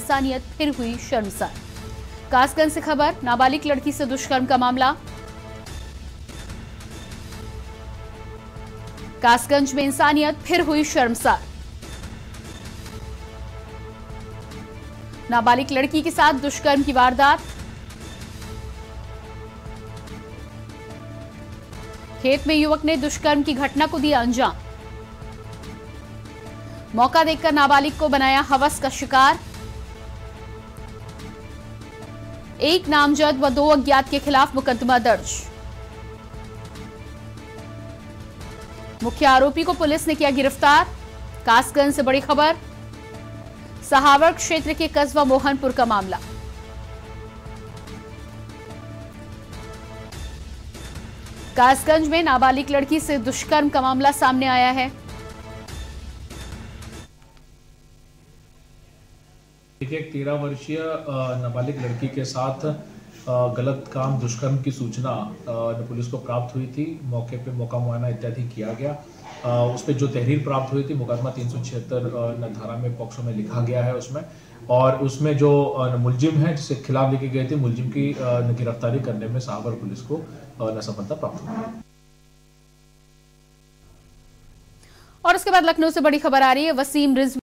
इंसानियत फिर हुई शर्मसार। कासगंज से खबर, नाबालिग लड़की से दुष्कर्म का मामला। कासगंज में इंसानियत फिर हुई शर्मसार। नाबालिग लड़की के साथ दुष्कर्म की वारदात। खेत में युवक ने दुष्कर्म की घटना को दिया अंजाम। मौका देखकर नाबालिग को बनाया हवस का शिकार। एक नामजद व 2 अज्ञात के खिलाफ मुकदमा दर्ज। मुख्य आरोपी को पुलिस ने किया गिरफ्तार। कासगंज से बड़ी खबर, सहावर क्षेत्र के कस्बा मोहनपुर का मामला। कासगंज में नाबालिग लड़की से दुष्कर्म का मामला सामने आया है। एक 13 वर्षीय नाबालिग लड़की के साथ गलत काम दुष्कर्म की सूचना पुलिस को प्राप्त हुई थी। मौके पे मौका मुआयना इत्यादि किया गया। उस पर जो तहरीर प्राप्त हुई थी, मुकदमा 376 धारा में पॉक्सो में लिखा गया है उसमें, और उसमें जो मुलजिम है जिसके खिलाफ लिखी गई थी, मुलजिम की गिरफ्तारी करने में सहावर पुलिस को सफलता प्राप्त हुई। और उसके बाद लखनऊ से बड़ी खबर आ रही है। वसीम रिजवी